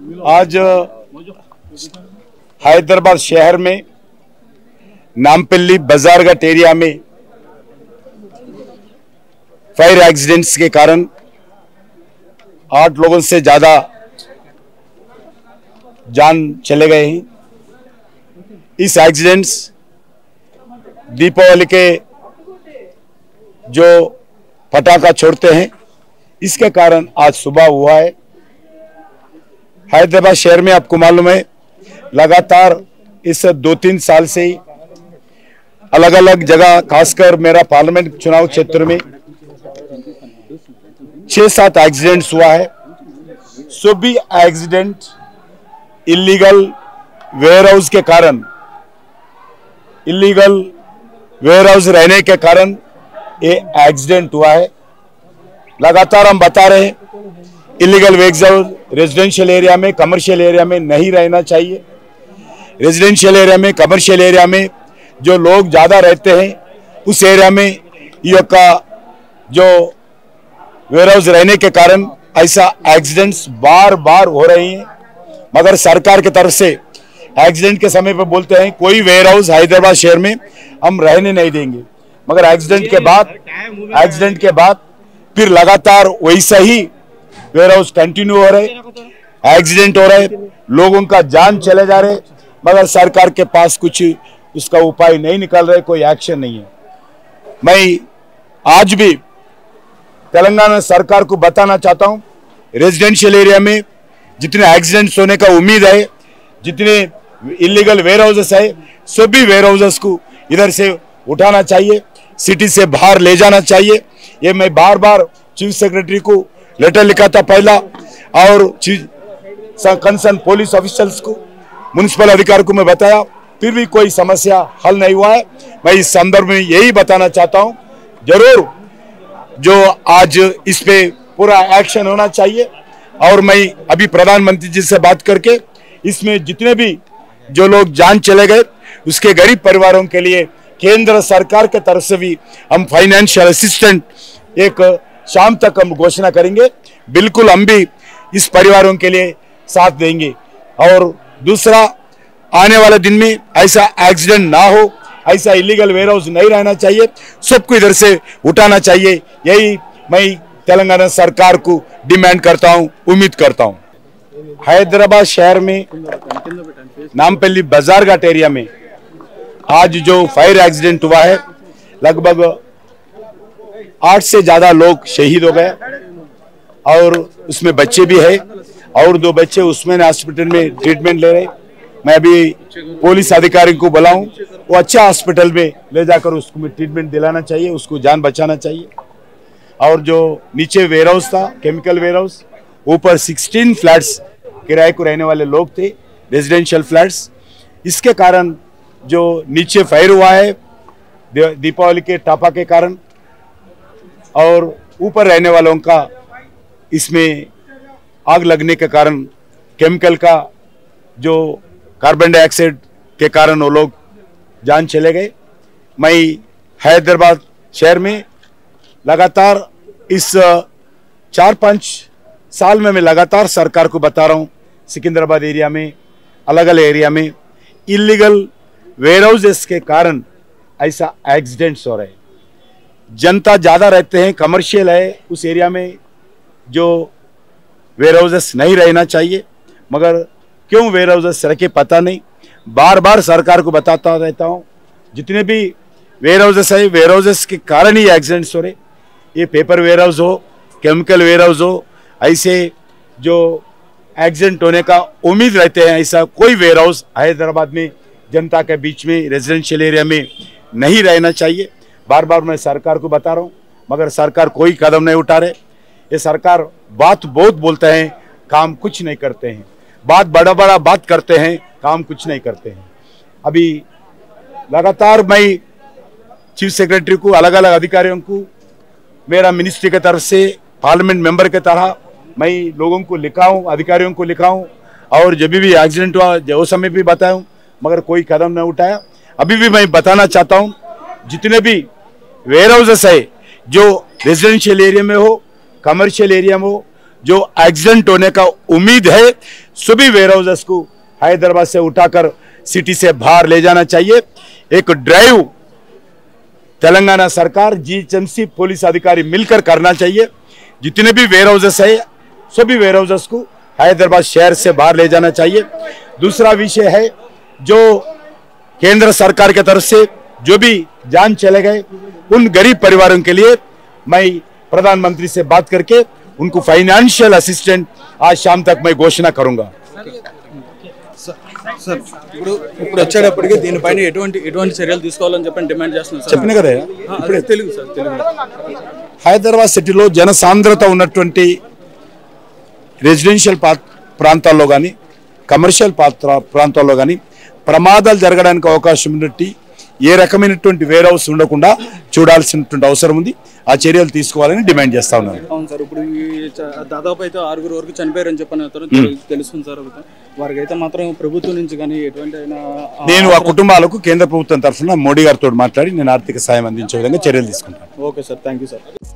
आज हैदराबाद शहर में नामपल्ली बाजारघाट एरिया में फायर एक्सीडेंट्स के कारण 8 लोगों से ज्यादा जान चले गए हैं। इस एक्सीडेंट्स दीपावली के जो पटाखा छोड़ते हैं इसके कारण आज सुबह हुआ है। हैदराबाद शहर में आपको मालूम है लगातार इस 2-3 साल से ही अलग अलग जगह, खासकर मेरा पार्लियामेंट चुनाव क्षेत्र में 6-7 एक्सीडेंट्स हुआ है। सभी एक्सीडेंट इलीगल वेयरहाउस के कारण, इलीगल वेयरहाउस रहने के कारण ये एक्सीडेंट हुआ है। लगातार हम बता रहे हैं इलीगल वेयरहाउस रेजिडेंशियल एरिया में, कमर्शियल एरिया में नहीं रहना चाहिए। रेजिडेंशियल एरिया में, कमर्शियल एरिया में जो लोग ज्यादा रहते हैं उस एरिया में ये का जो वेयरहाउस रहने के कारण ऐसा एक्सीडेंट्स बार बार हो रही हैं। मगर सरकार की तरफ से एक्सीडेंट के समय पर बोलते हैं कोई वेयरहाउस हैदराबाद शहर में हम रहने नहीं देंगे, मगर एक्सीडेंट के बाद फिर लगातार वैसा ही वेयरहाउस कंटिन्यू हो रहे, एक्सीडेंट हो रहे, लोगों का जान चले जा रहे, मगर सरकार के पास कुछ उसका उपाय नहीं निकाल रहे, कोई एक्शन नहीं है। मैं आज भी तेलंगाना सरकार को बताना चाहता हूं, रेजिडेंशियल एरिया में जितने एक्सीडेंट्स होने का उम्मीद है, जितने इलीगल वेयरहाउसेस है, सभी वेयरहाउसेस को इधर से उठाना चाहिए, सिटी से बाहर ले जाना चाहिए। ये मैं बार बार चीफ सेक्रेटरी को लेटर लिखा था पहला, और कंसर्न पुलिस ऑफिसर्स को, म्युनिसिपल अधिकारी को मैं बताया, फिर भी कोई समस्या हल नहीं हुआ है। मैं इस संदर्भ में यही बताना चाहता हूं, जरूर जो आज इस पे पूरा एक्शन होना चाहिए। और मैं अभी प्रधानमंत्री जी से बात करके इसमें जितने भी जो लोग जान चले गए उसके गरीब परिवारों के लिए केंद्र सरकार के तरफ से भी हम फाइनेंशियल असिस्टेंट एक शाम तक हम घोषणा करेंगे। बिल्कुल हम भी इस परिवारों के लिए साथ देंगे। और दूसरा, आने वाले दिन में ऐसा एक्सीडेंट ना हो, ऐसा इलीगल वेयरहाउस नहीं रहना चाहिए, सबको इधर से उठाना चाहिए। यही मैं तेलंगाना सरकार को डिमांड करता हूं, उम्मीद करता हूं। हैदराबाद शहर में नामपल्ली बाजारघाट एरिया में आज जो फायर एक्सीडेंट हुआ है, लगभग 8 से ज्यादा लोग शहीद हो गए और उसमें बच्चे भी है, और 2 बच्चे उसमें हॉस्पिटल में ट्रीटमेंट ले रहे। मैं अभी पुलिस अधिकारी को बुलाऊं, वो अच्छा हॉस्पिटल में ले जाकर उसको ट्रीटमेंट दिलाना चाहिए, उसको जान बचाना चाहिए। और जो नीचे वेयरहाउस था, केमिकल वेयरहाउस, ऊपर 16 फ्लैट्स किराए को रहने वाले लोग थे, रेजिडेंशियल फ्लैट्स। इसके कारण जो नीचे फायर हुआ है दीपावली के टापा के कारण, और ऊपर रहने वालों का इसमें आग लगने के कारण, केमिकल का जो कार्बन डाइऑक्साइड के कारण वो लोग जान चले गए। मैं हैदराबाद शहर में लगातार इस 4-5 साल में मैं लगातार सरकार को बता रहा हूं, सिकंदराबाद एरिया में, अलग अलग एरिया में इलीगल वेयरहाउसेस के कारण ऐसा एक्सीडेंट्स हो रहे हैं। जनता ज़्यादा रहते हैं, कमर्शियल है, उस एरिया में जो वेयरहाउसेस नहीं रहना चाहिए, मगर क्यों वेयरहाउसेस रखे पता नहीं। बार बार सरकार को बताता रहता हूँ, जितने भी वेयरहाउसेस है, वेयरहाउसेस के कारण ही एक्सीडेंट्स हो रहे। ये पेपर वेयरहाउस हो, केमिकल वेयरहाउस हो, ऐसे जो एक्सीडेंट होने का उम्मीद रहते हैं, ऐसा कोई वेयरहाउस हैदराबाद में जनता के बीच में, रेजिडेंशियल एरिया में नहीं रहना चाहिए। बार बार मैं सरकार को बता रहा हूँ, मगर सरकार कोई कदम नहीं उठा रहे। ये सरकार बात बहुत बोलते हैं, काम कुछ नहीं करते हैं, बात बड़ा बड़ा बात करते हैं, काम कुछ नहीं करते हैं। अभी लगातार मैं चीफ सेक्रेटरी को, अलग अलग अधिकारियों को, मेरा मिनिस्ट्री की तरफ से पार्लियामेंट मेंबर की तरह मैं लोगों को लिखा हूँ, अधिकारियों को लिखा हूँ, और जब भी एक्सीडेंट हुआ वो समय भी बताया हूँ, मगर कोई कदम नहीं उठाया। अभी भी मैं बताना चाहता हूँ, जितने भी वेयरहाउसेस है जो रेजिडेंशियल एरिया में हो, कमर्शियल एरिया में हो, जो एक्सीडेंट होने का उम्मीद है सभी वेयर हाउसेस को हैदराबाद से उठाकर सिटी से बाहर ले जाना चाहिए। एक ड्राइव तेलंगाना सरकार, जीएचएमसी, पुलिस अधिकारी मिलकर करना चाहिए। जितने भी वेयर हाउसेस है सभी वेयर हाउसेस को हैदराबाद शहर से बाहर ले जाना चाहिए। दूसरा विषय है जो केंद्र सरकार की तरफ से जो भी जान चले गए उन गरीब परिवारों के लिए मैं प्रधानमंत्री से बात करके उनको फाइनेंशियल असिस्टेंट आज शाम तक मैं घोषणा करूंगा। సార్ ఇప్పుడు వచ్చేటప్పటికి దీనిపైన ఎటువంటి చర్యలు తీసుకోవాలని చెప్పని డిమాండ్ చేస్తున్నారు సార్. చెప్పిన కదా ఇప్పుడే తెలుగు సార్, తెలుగు. హైదరాబాద్ సిటీలో జనసాంద్రత ఉన్నటువంటి రెసిడెన్షియల్ ప్రాంతాల్లో కానీ కమర్షియల్ ప్రాంతాల్లో కానీ ప్రమాదాలు జరగడానికి అవకాశం ఉన్నట్టు ఏ రకమైనటువంటి వేర్ హౌస్ ఉండకుండా చూడాల్సినటువంటి అవసరం ఉంది। ఆ చర్యలు తీసుకోవాలని డిమాండ్ చేస్తా ఉన్నాను। అవును సార్, ఇప్పుడు దాదాపు అయితే 6 వరకు చనిపోయారని చెప్పని తెలుస్తుంది సార్. వారికి అయితే మాత్రం ప్రభుత్వం నుంచి కానీ ఎటువంటి నేను ఆ కుటుంబాలకు కేంద్ర ప్రభుత్వం తరఫున మోడీ గారితో మాట్లాడి నేను ఆర్థిక సాయం అందించే విధంగా చర్యలు తీసుకుంటాను। Okay sir, thank you sir.